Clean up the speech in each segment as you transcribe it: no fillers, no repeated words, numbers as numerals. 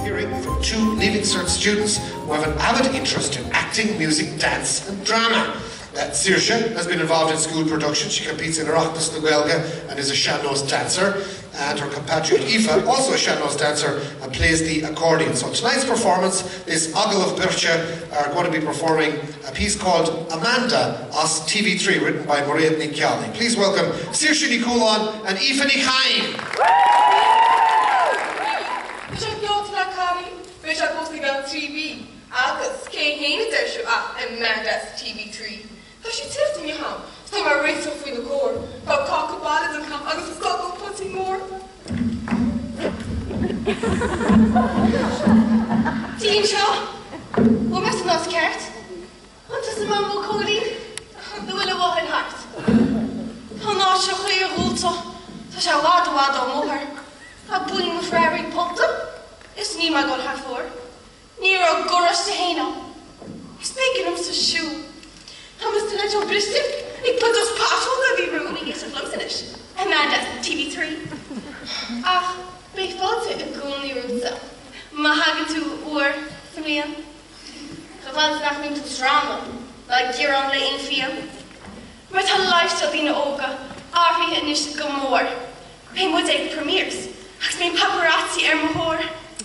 hearing from two Leaving Cert students who have an avid interest in acting, music, dance and drama. Saoirse has been involved in school production. She competes in Oireachtas na Gaeilge and is a sean-nós dancer. And her compatriot Aoife, also a sean-nós dancer, and plays the accordion. So tonight's performance, this Agal of Birche are going to be performing a piece called Amanda os TV3, written by Maria Nikiali. Please welcome Saoirse Ní Chulán and Aoife Ní Chaim. TV. Agus, cé héine der siú Amanda's TV3. Tá sí tiltte mí ham, tá mar rééis ó faoin na cór, tá cáca ballad an ham agus is go putí mór. Tín seo, bhfuil me san nás ceart? Antas na mam bhfuil códaí, na bhfuil a bhhain hart. Tá ná seo chuí a rúlta, tá se bhád ó móthar, tá buin na freirí polta, is ní mai gon harfór. Níor ó goras de héna. Is beigen am sa siú. Thomas dyn eto brystig. Ik put os patrol na fi rŵn i ys y flymsynish. Amanda's TV3. Ach, be ffolte y gŵl ni rwta. Ma hagen tu oor, familian. Gefans nach min tu drama. Like gear on le in fia. Met haar lifestyle die na oga. Arvi en is gomor. Pe moet ik premiers. Ach, mijn paparazzi mahor.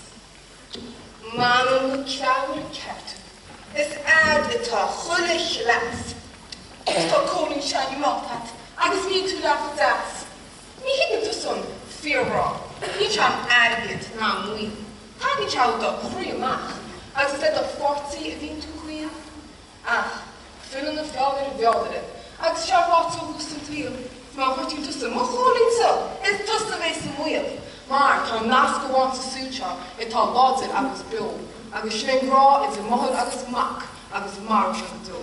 Manu clawr cert. Is atá chulich las. Tá cónin sean I mátat, agus ní tú laf das. Ní higan tú son fearrá. Ní sean adiad ná mui. Tá ní sean do chrí amach. Agus is a fortí a bhín tú chuil. Ach, fyllan na fiáðir. Agus sean rátó hústan tríal. Má chuirtín tú son, má chónin so. Is tusta bheith sa muil. Mar tá nas go bhaint sa súteá, tá láidir agus beag. Agus sin rá is a mothad agus mac, agus mar sin dó.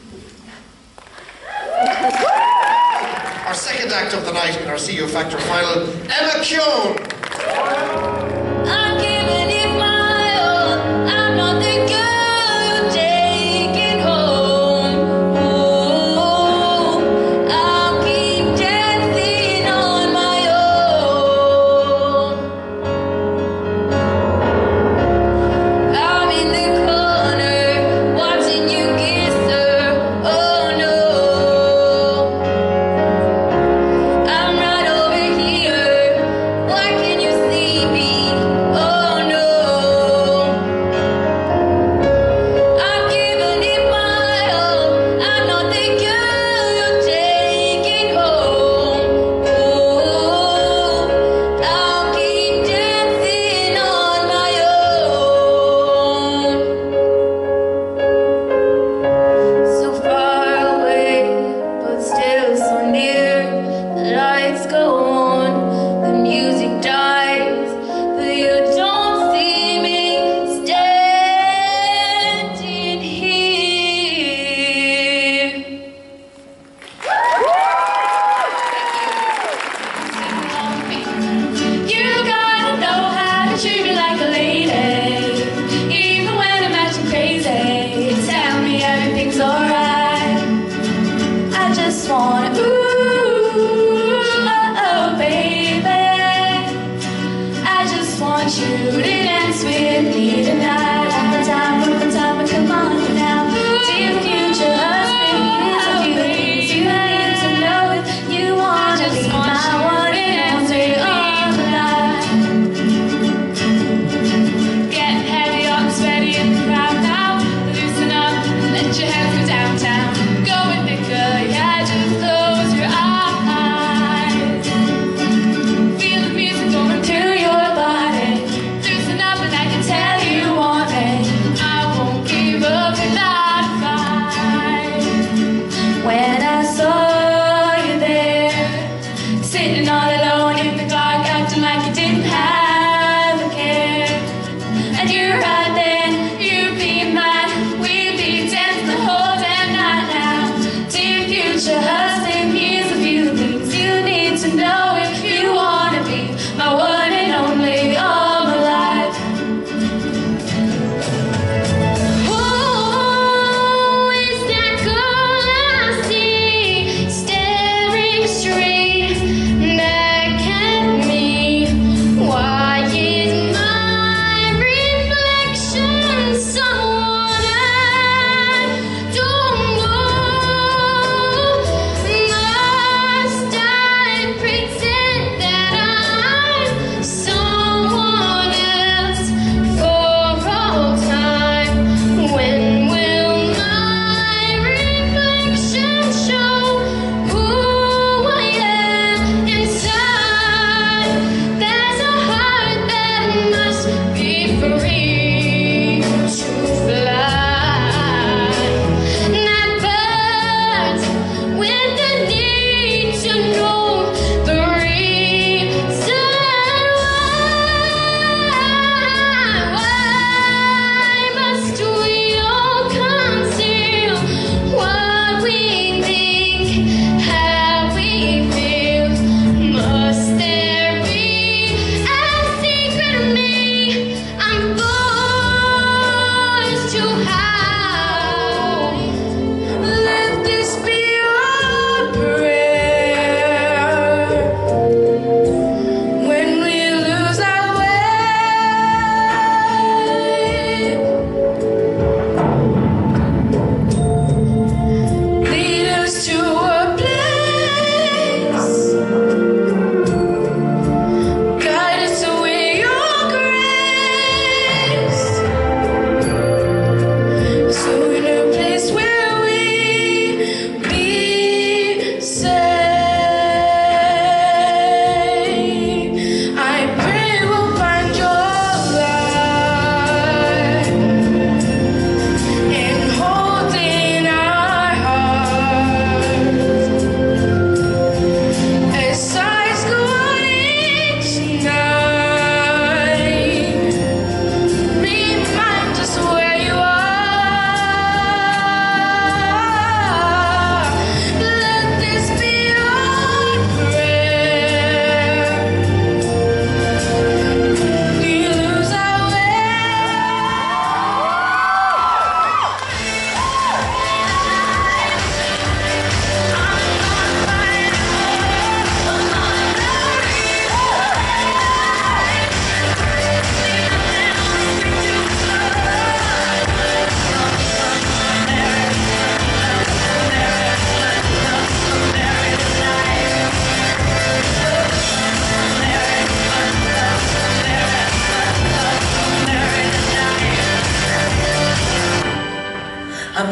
Our second act of the night in our CU-Factor Final, Emma Keown. I'm giving it my all. I'm not the girl you're taking home. Oh, I'll keep dancing on my own. I'm in the corner watching you kiss her. Oh no, I'm right over here. Why can't you see me? Oh no, I'm giving it my all. I'm not the girl you're taking home. Oh, I'll keep dancing on my own. So far away, but still so near. The lights go on, the music dies, but you don't see me standing here. You gotta know how to treat me like a lady, even when I'm acting crazy. Tell me everything's alright. I just wanna, ooh, oh, baby. I just want you to dance with me tonight. One more time, come on now. Dear future husband, here's a few things you need to know. If you wanna be my one and only all night. Get heavy, arms ready in the crowd now. Loosen up, let your hands go downtown. Go with the girl, yeah, just close your eyes. Feel the music going through your body. Loosen up and I can tell you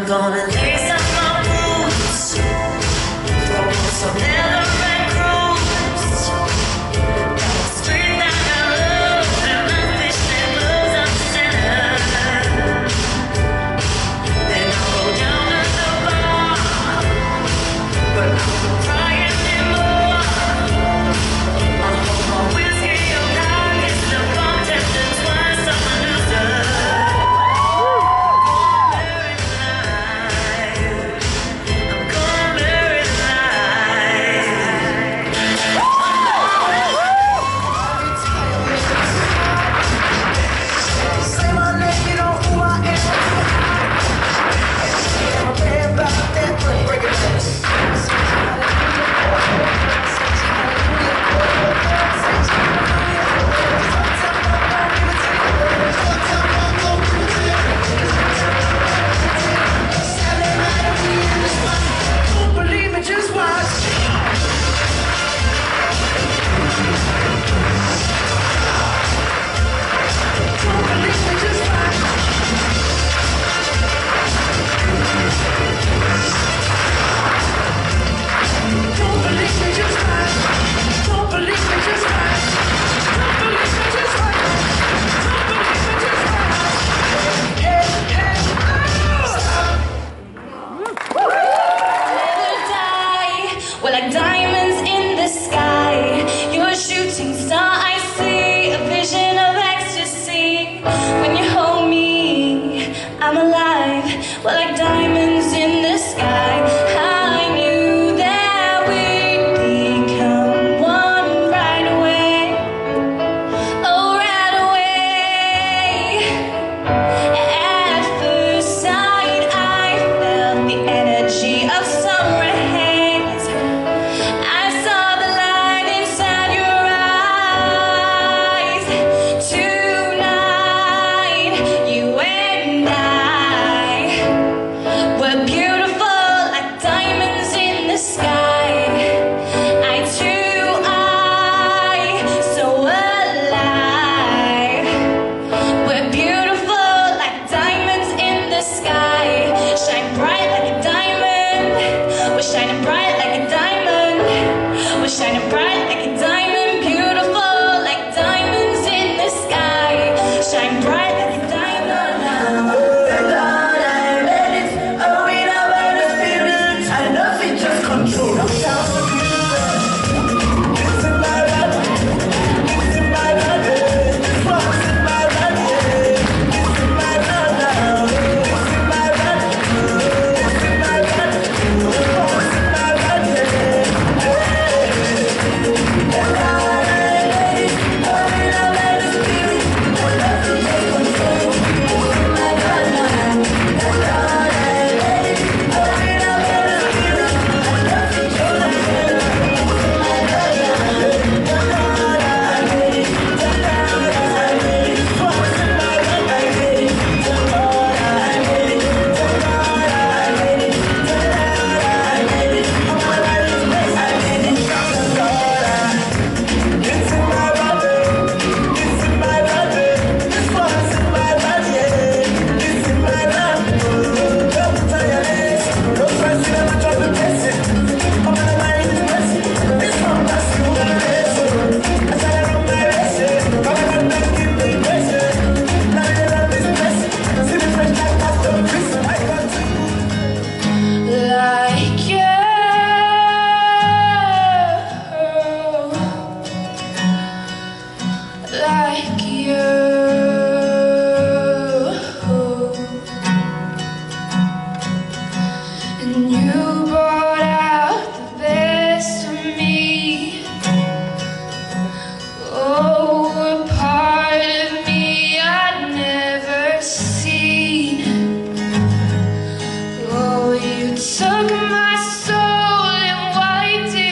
gonna lay some more boots, throw some leather and cruise. Got a street that I love, and my fishnet blows up center. Then I'll go down to the bar, but I won't try anymore. I'll hold my whiskey up high, it's the bartender twice, I'm a loser.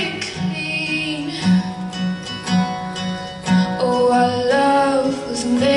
Was made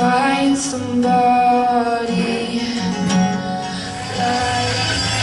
find somebody like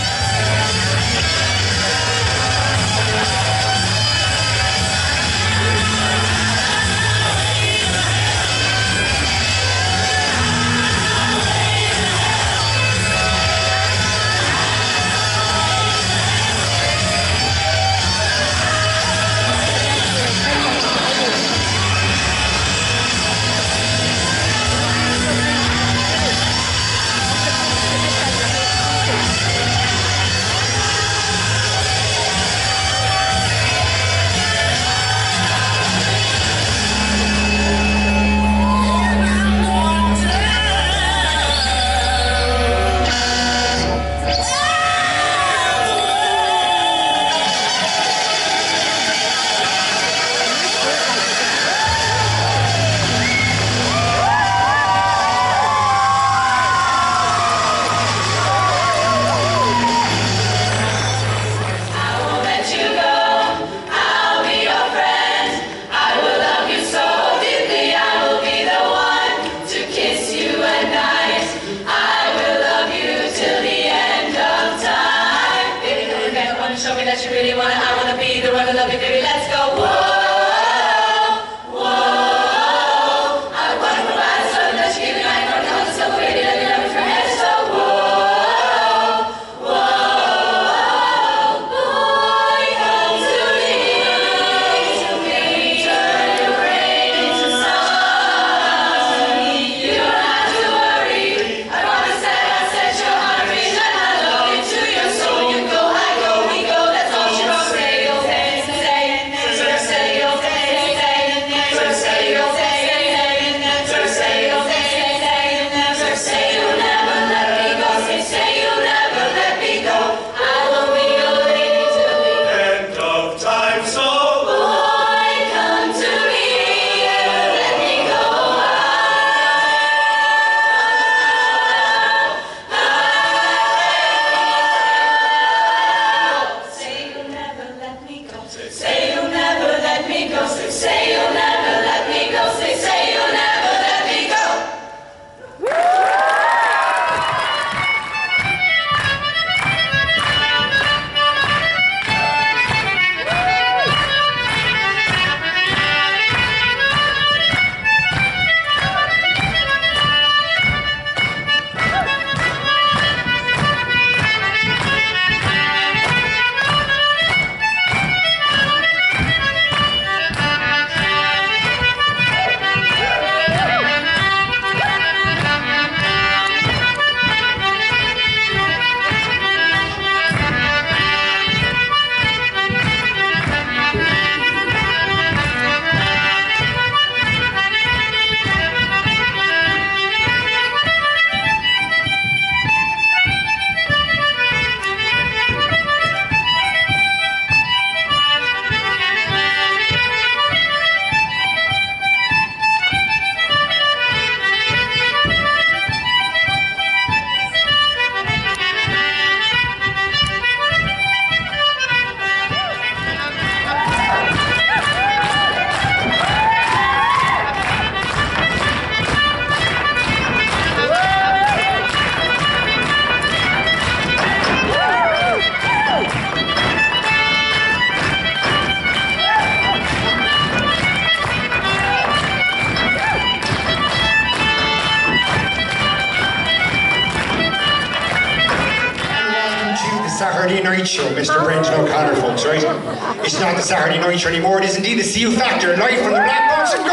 Saturday night show, Mr. Brendan O'Connor, folks, right? It's not the Saturday night show anymore, it is indeed the CU-Factor, live from the Black Box in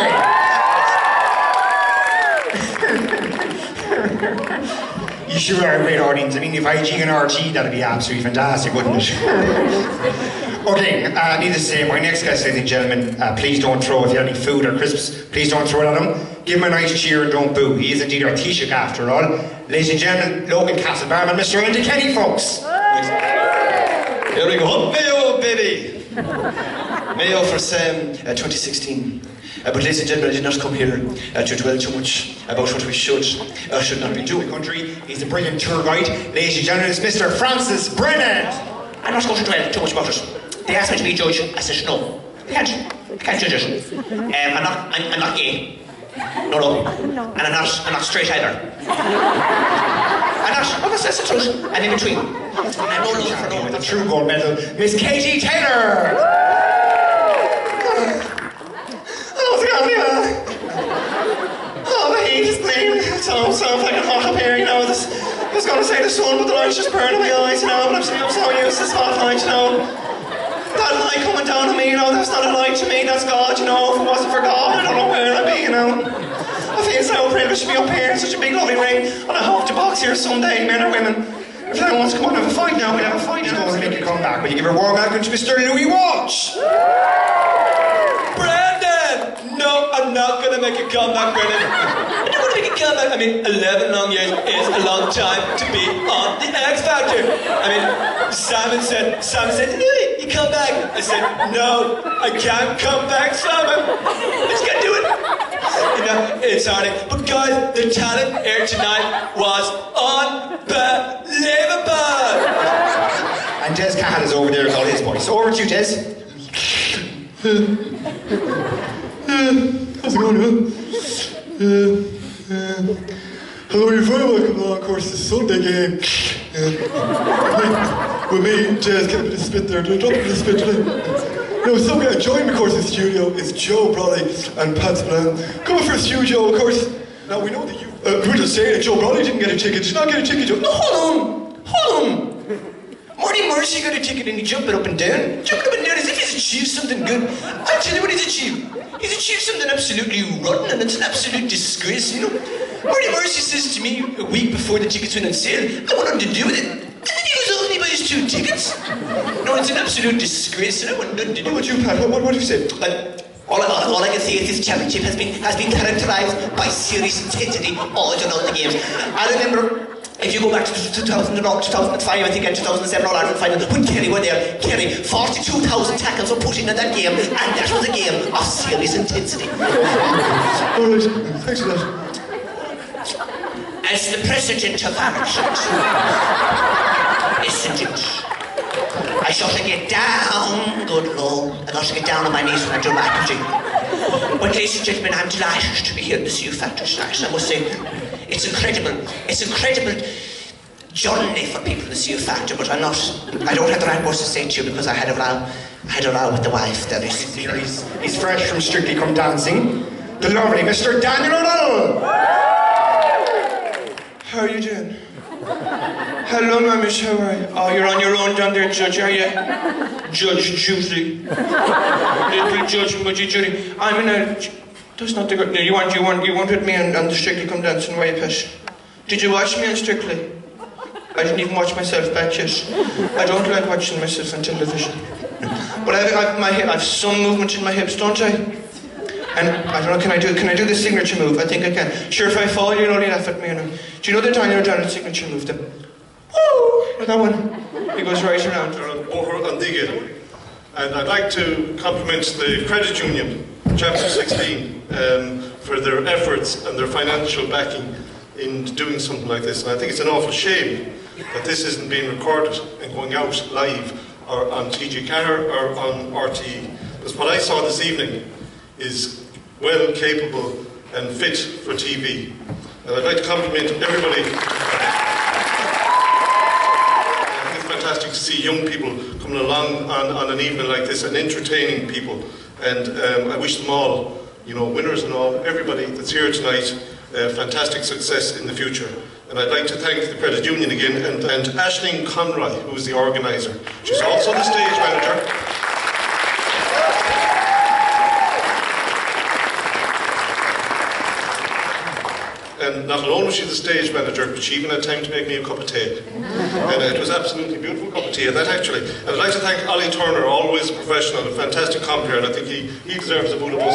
Galway! You sure are a great audience. I mean, if IG and RT, that'd be absolutely fantastic, wouldn't it? Okay, needless to say, my next guest, ladies and gentlemen, please don't throw, if you have any food or crisps, please don't throw it at him. Give him a nice cheer and don't boo. He is indeed our Taoiseach after all. Ladies and gentlemen, local Castle Barman, Mr. Andy Kenny, folks. Here we go. Mayo, baby. Mayo for 2016. But ladies and gentlemen, I did not come here to dwell too much about what we should not be doing. Country. He's a brilliant tour guide. Ladies and gentlemen, it's Mr. Francis Brennan. I'm not going to dwell too much about it. They asked me to be a judge. I said no. I can't judge it. I'm not gay. No. And I'm not straight either. I'm not, that's the truth. I'm in between. And I'm no love for no one. The true gold medal, Miss Katie Taylor! Oh, the heat is bleeding. It's so fucking hot up here, you know. I was going to say the sun, but the light's just burning my eyes, you know. But I'm so used to this hot light, you know. That light coming down on me, you know, that's not a light to me, that's God, you know. If it wasn't for God, I don't know where I'd be, you know. I feel so privileged to be up here in such a big lovely ring, and I hope to box here someday, men or women. If anyone wants to come on and have a fight now, we'll have a fight. He's going to make a comeback. Will you give a warm welcome to Mr. Louis Walsh? Brandon! No, I'm not going to make a comeback, Brandon. I'm not going to make a comeback. I mean, 11 long years is a long time to be on the X Factor. I mean, Simon said, Louis, you come back. I said, no, I can't come back, Simon. I just can't do it. You know, it's hard. But guys, the talent here tonight was unbelievable. And Des Cahill is over there with all his boys. So over to you, Des. How's it going, hello, you're very welcome along, of course, this Sunday game. With me, Jez, get a bit of spit there. Drop a bit of spit today. No, so joining me, of course, in the studio is Joe Brolly and Pat Spillane. Coming for a studio, of course. Now, we know that you... we're just saying that Joe Brolly didn't get a ticket. Did you not get a ticket, Joe? No, hold on. Marty Morrissey got a ticket and he jumping up and down. Jumping up and down as if he's achieved something good. I'll tell you what he's achieved. He's achieved something absolutely rotten, and it's an absolute disgrace, you know. Marty Morrissey says to me a week before the tickets went on sale, I want nothing to do with it. And then he was only by his 2 tickets. No, it's an absolute disgrace, and I want nothing to do with it. What about you, Pat? What do you say? All I can say is this championship has been characterised by serious intensity all throughout the games. I remember, if you go back to 2005, I think, and 2007 All-Ireland final, when Kerry were there, Kerry, 42,000 tackles were put in that game, and that was a game of serious intensity. Alright, thanks for that. As the president of Ireland, isn't it? I shall get down, good Lord. I got to get down on my knees when I do my preaching. But ladies and gentlemen, I'm delighted to be here at the CU-Factor tonight. I must say, it's incredible journey for people in the CU-Factor, but I don't have the right words to say to you because I had a row with the wife. There is. He's fresh from Strictly Come Dancing. The lovely Mr. Daniel O'Donnell. How are you doing? Hello, Mamish, how are you? Oh, you're on your own down there, Judge, are you? Judge Judy. Little Judge Mudgy Judy. I'm in a... That's not the good... No, you weren't with me on the Strictly Come Dancing, were you, Pish? Did you watch me on Strictly? I didn't even watch myself back yet. I don't like watching myself on television. But I have some movement in my hips, don't I? And I don't know, can I do the signature move? I think I can. Sure, if I fall, you'll only laugh at me, you know. Do you know the Daniel O'Donnell signature move? The woo! That one. He goes right around. And I'd like to compliment the credit union, Chapter 16, for their efforts and their financial backing in doing something like this. And I think it's an awful shame that this isn't being recorded and going out live or on TG4 or on RTE. Because what I saw this evening is well capable and fit for TV. And I'd like to compliment everybody. I think it's fantastic to see young people coming along on an evening like this and entertaining people. And I wish them all, you know, winners and all, everybody that's here tonight, fantastic success in the future. And I'd like to thank the credit union again and Aisling Conroy, who is the organiser. She's also the stage manager. And not alone was she the stage manager, but she even had time to make me a cup of tea. And it was absolutely beautiful cup of tea, and that actually. And I'd like to thank Ollie Turner, always a professional, a fantastic compere, and I think he deserves a boot of us.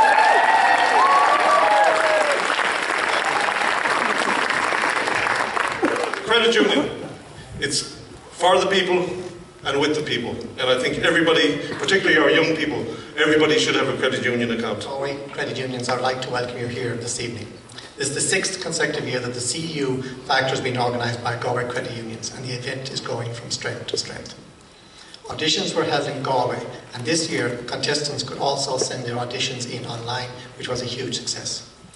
The credit union, it's for the people and with the people. And I think everybody, particularly our young people, everybody should have a credit union account. Galway Credit Unions, I'd like to welcome you here this evening. This is the 6th consecutive year that the CU-Factor has been organised by Galway Credit Unions, and the event is going from strength to strength. Auditions were held in Galway, and this year contestants could also send their auditions in online, which was a huge success.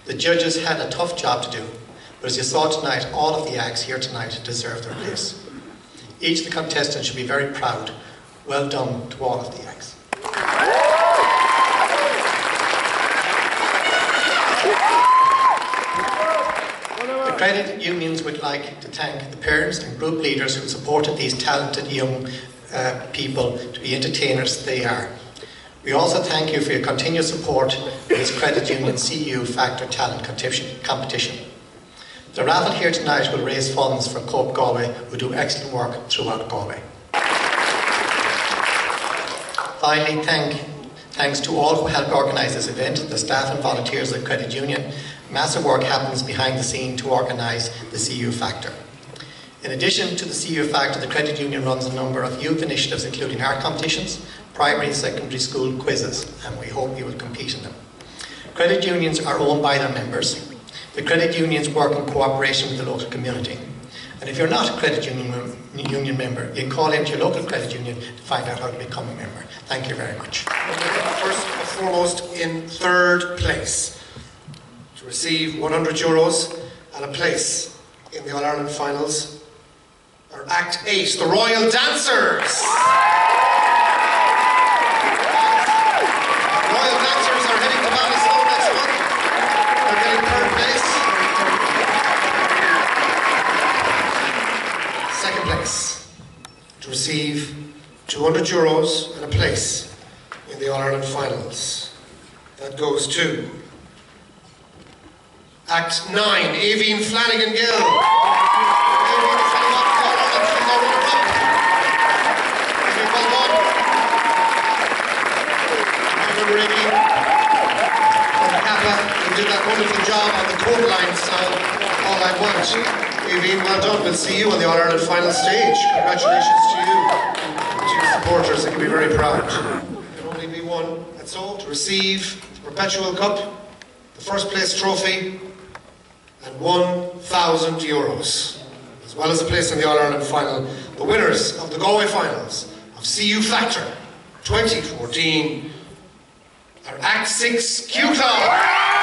The judges had a tough job to do, but as you saw tonight, all of the acts here tonight deserve their place. Each of the contestants should be very proud. Well done to all of the acts. The credit unions would like to thank the parents and group leaders who supported these talented young people to be entertainers they are. We also thank you for your continued support of this credit union CU-Factor talent competition. The raffle here tonight will raise funds for County Galway, who do excellent work throughout Galway. Finally, thanks to all who helped organise this event, the staff and volunteers of the credit union. Massive work happens behind the scene to organise the CU-Factor. In addition to the CU-Factor, the credit union runs a number of youth initiatives, including art competitions, primary and secondary school quizzes, and we hope you will compete in them. Credit unions are owned by their members. The credit unions work in cooperation with the local community. And if you're not a credit union member, you can call into your local credit union to find out how to become a member. Thank you very much. First and foremost, in third place, to receive €100 and a place in the All-Ireland finals, are Act 8, the Royal Dancers. Royal Dancers are heading to Ballinasloe next month. They're getting third place. Second place, to receive €200 and a place in the All-Ireland finals. That goes to Act 9, Aoibhín Flanagan-Gill. Aoibhín is heading off to All-Ireland from the runner-up. Aoibhín, well done. Remember Aoibhín from Kappa, you did that wonderful job on the coat line style, All I Want. Aoibhín, well done. We'll see you on the All-Ireland final stage. Congratulations to you and to your supporters. They can be very proud. There can only be one. That's all. To receive the Perpetual Cup, the first place trophy, and €1,000, as well as a place in the All-Ireland final. The winners of the Galway finals of CU-Factor 2014 are Act 6 Q Club.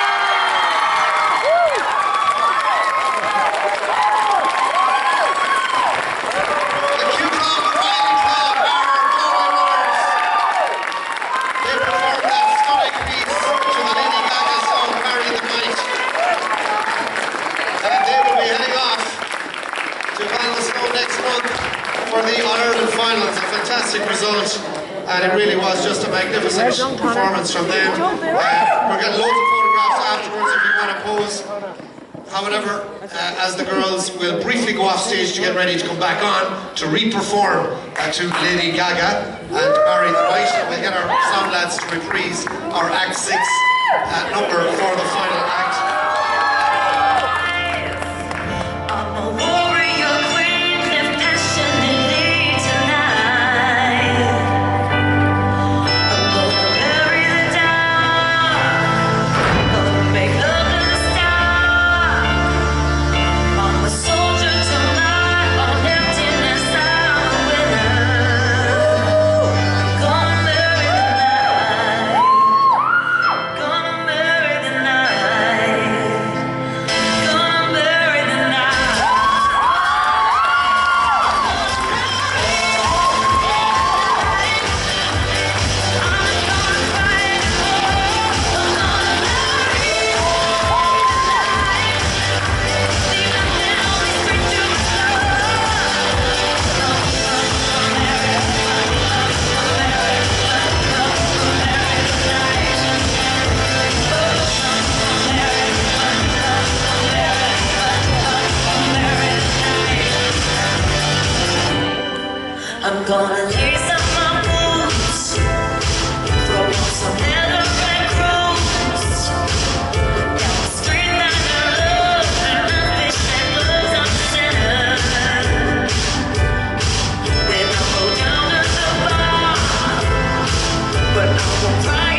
For the All-Ireland finals, a fantastic result, and it really was just a magnificent performance from them. We're getting loads of photographs afterwards if you want to pose. However, as the girls will briefly go off stage to get ready to come back on to re-perform to Lady Gaga and Barry the Right, and we'll get our sound lads to reprise our Act 6 number for the final act. I'm gonna lace up my boots, throw on some leather and cruise down the street that I love, and I fish and loves on the center. Then I'll go down to the bar, but I won't cry.